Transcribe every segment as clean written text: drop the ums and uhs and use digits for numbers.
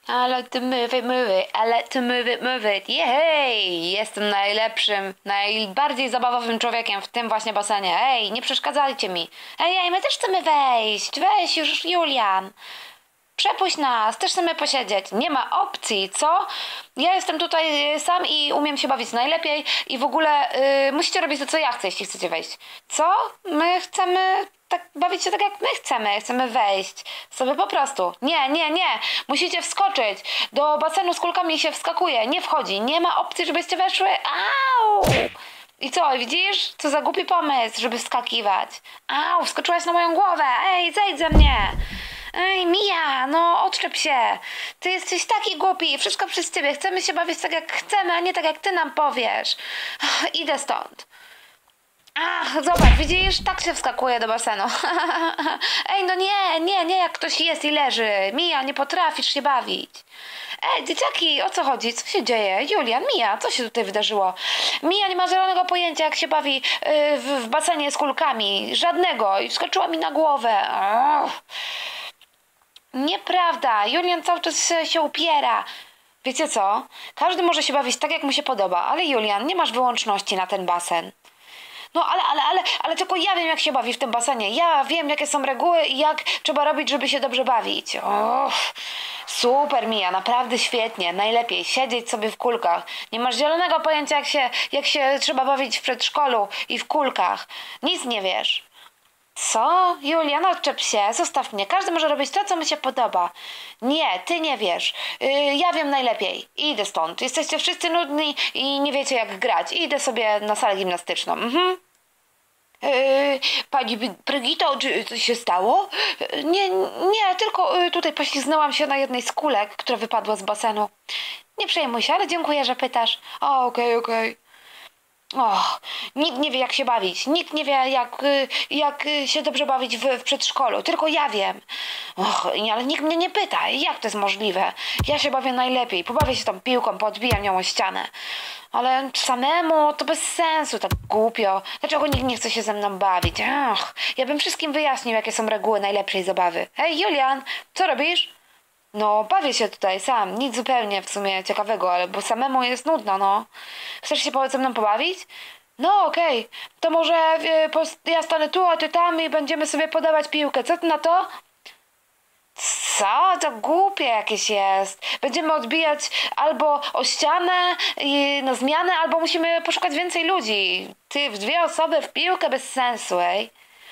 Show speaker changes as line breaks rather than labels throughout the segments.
I like to move it, move it. I like to move it, move it. Jej! Jestem najlepszym, najbardziej zabawowym człowiekiem w tym właśnie basenie. Ej, nie przeszkadzajcie mi. Ej, my też chcemy wejść. Weź już, Julian. Przepuść nas, też chcemy posiedzieć. Nie ma opcji, co? Ja jestem tutaj sam i umiem się bawić najlepiej i w ogóle musicie robić to, co ja chcę, jeśli chcecie wejść. Co? My chcemy bawić się tak, jak my chcemy. Chcemy wejść sobie po prostu. Nie. Musicie wskoczyć. Do basenu z kulkami się wskakuje. Nie wchodzi. Nie ma opcji, żebyście weszły. Au! I co, widzisz? Co za głupi pomysł, żeby wskakiwać. Au, wskoczyłaś na moją głowę. Ej, zejdź ze mnie. Ej, Mija, no odczep się. Ty jesteś taki głupi. Wszystko przez ciebie. Chcemy się bawić tak, jak chcemy, a nie tak, jak ty nam powiesz. Idę stąd. Ach, zobacz, widzisz? Tak się wskakuje do basenu. Ej, no nie, jak ktoś jest i leży. Mija, nie potrafisz się bawić. Ej, dzieciaki, o co chodzi? Co się dzieje? Julian, Mija, co się tutaj wydarzyło? Mija nie ma zielonego pojęcia, jak się bawi w basenie z kulkami. Żadnego. I wskoczyła mi na głowę. Nieprawda. Julian cały czas się upiera. Wiecie co? Każdy może się bawić tak, jak mu się podoba, ale Julian, nie masz wyłączności na ten basen. No ale tylko ja wiem, jak się bawi w tym basenie. Ja wiem, jakie są reguły i jak trzeba robić, żeby się dobrze bawić. Super, Mija, naprawdę świetnie. Najlepiej siedzieć sobie w kulkach. Nie masz zielonego pojęcia, jak się trzeba bawić w przedszkolu i w kulkach. Nic nie wiesz. Co? Julian, odczep się, zostaw mnie. Każdy może robić to, co mu się podoba. Nie, ty nie wiesz. Ja wiem najlepiej. Idę stąd. Jesteście wszyscy nudni i nie wiecie, jak grać. Idę sobie na salę gimnastyczną. Pani Brygito, czy coś się stało? Nie, tylko tutaj poślizgnęłam się na jednej z kulek, która wypadła z basenu. Nie przejmuj się, ale dziękuję, że pytasz. Okej. Nikt nie wie, jak się bawić. Nikt nie wie, jak się dobrze bawić w przedszkolu. Tylko ja wiem. Ale nikt mnie nie pyta. Jak to jest możliwe? Ja się bawię najlepiej. Pobawię się tą piłką, podbijam ją o ścianę. Ale samemu to bez sensu, tak głupio. Dlaczego nikt nie chce się ze mną bawić? Ja bym wszystkim wyjaśnił, jakie są reguły najlepszej zabawy. Hej, Julian, co robisz? No, bawię się tutaj sam. Nic zupełnie w sumie ciekawego, ale bo samemu jest nudno, no. Chcesz się ze mną pobawić? No, okej. To może ja stanę tu, a ty tam i będziemy sobie podawać piłkę. Co ty na to? Co? To głupie jakieś jest. Będziemy odbijać albo o ścianę na zmianę, albo musimy poszukać więcej ludzi. Ty w dwie osoby w piłkę bez sensu, ej.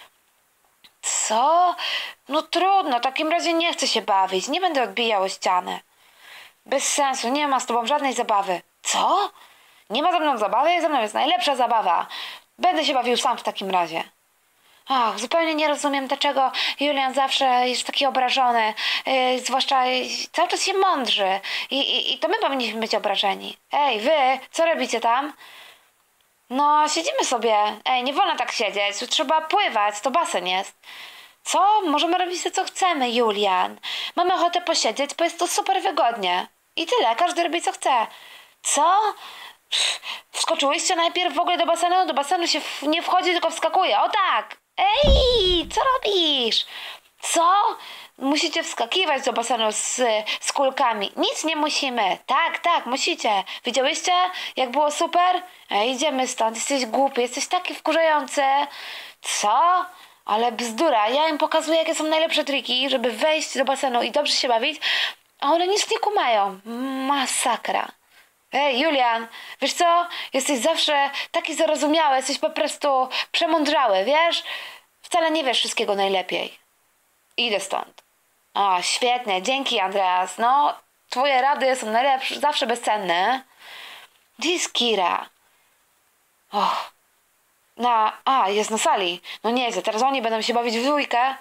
Co? No trudno, w takim razie nie chcę się bawić. Nie będę odbijał o ścianę. Bez sensu, nie ma z tobą żadnej zabawy. Co? Nie ma ze mną zabawy? Ze mną jest najlepsza zabawa. Będę się bawił sam w takim razie. Ach, zupełnie nie rozumiem, dlaczego Julian zawsze jest taki obrażony. Zwłaszcza cały czas się mądrzy. I to my powinniśmy być obrażeni. Ej, wy, co robicie tam? No, siedzimy sobie. Ej, nie wolno tak siedzieć. Tu trzeba pływać, to basen jest. Co? Możemy robić sobie, co chcemy, Julian. Mamy ochotę posiedzieć, bo jest to super wygodnie. I tyle, każdy robi, co chce. Co? Wskoczyłyście najpierw w ogóle do basenu? Do basenu się nie wchodzi, tylko wskakuje. O tak! Ej, co robisz? Co? Musicie wskakiwać do basenu z kulkami. Nic nie musimy. Tak, musicie. Widziałyście, jak było super? Idziemy stąd. Jesteś głupi, jesteś taki wkurzający. Co? Ale bzdura. Ja im pokazuję, jakie są najlepsze triki, żeby wejść do basenu i dobrze się bawić, a one nic nie kumają. Masakra. Ej, Julian, wiesz co? Jesteś zawsze taki zarozumiały, jesteś po prostu przemądrzały, wiesz? Wcale nie wiesz wszystkiego najlepiej. Idę stąd. O, świetnie, dzięki, Andreas. No, twoje rady są najlepsze, zawsze bezcenne. Gdzie jest Kira? Och. Jest na sali. No nieźle, teraz oni będą się bawić w dwójkę.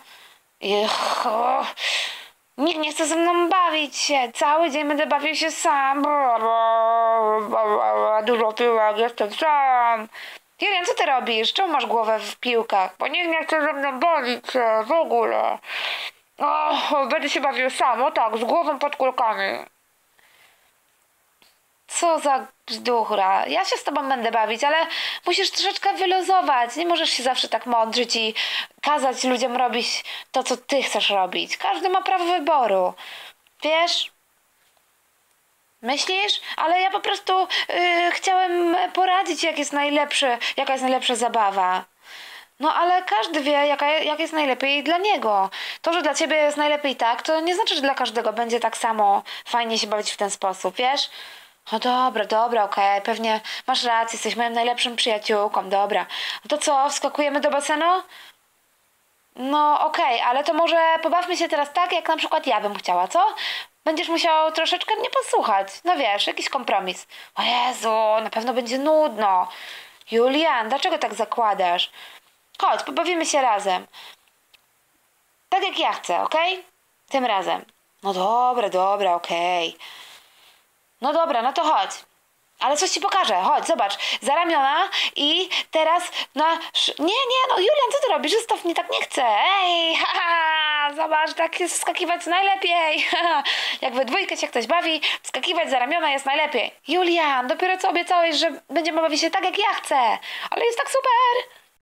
Nikt nie chce ze mną bawić się. Cały dzień będę bawił się sam. Dużo piłek, jestem sam. Julian, co ty robisz? Czemu masz głowę w piłkach? Bo nikt nie chce ze mną bawić się w ogóle. Będę się bawił sam, o tak, z głową pod kulkami. Co za bzdura. Ja się z tobą będę bawić, ale musisz troszeczkę wyluzować. Nie możesz się zawsze tak mądrzyć i kazać ludziom robić to, co ty chcesz robić. Każdy ma prawo wyboru. Wiesz? Myślisz? Ale ja po prostu chciałem poradzić, jaka jest najlepsza zabawa. No ale każdy wie, jak jest najlepiej dla niego. To, że dla ciebie jest najlepiej tak, to nie znaczy, że dla każdego będzie tak samo fajnie się bawić w ten sposób, wiesz? No dobra, okej, pewnie masz rację, jesteś moją najlepszą przyjaciółką, dobra. No to co, wskakujemy do basenu? No okej, ale to może pobawmy się teraz tak, jak na przykład ja bym chciała, co? Będziesz musiał troszeczkę mnie posłuchać. No wiesz, jakiś kompromis. O Jezu, na pewno będzie nudno. Julian, dlaczego tak zakładasz? Chodź, pobawimy się razem. Tak jak ja chcę, okej? Tym razem. No dobra, okej. No dobra, no to chodź. Ale coś ci pokażę. Chodź, zobacz. Za ramiona i teraz na... Nie, no Julian, co ty robisz? Zostaw mnie, tak nie chcę. Ej, haha, zobacz, tak jest wskakiwać najlepiej. Haha. Jak we dwójkę się ktoś bawi, wskakiwać za ramiona jest najlepiej. Julian, dopiero co obiecałeś, że będziemy bawić się tak, jak ja chcę. Ale jest tak super.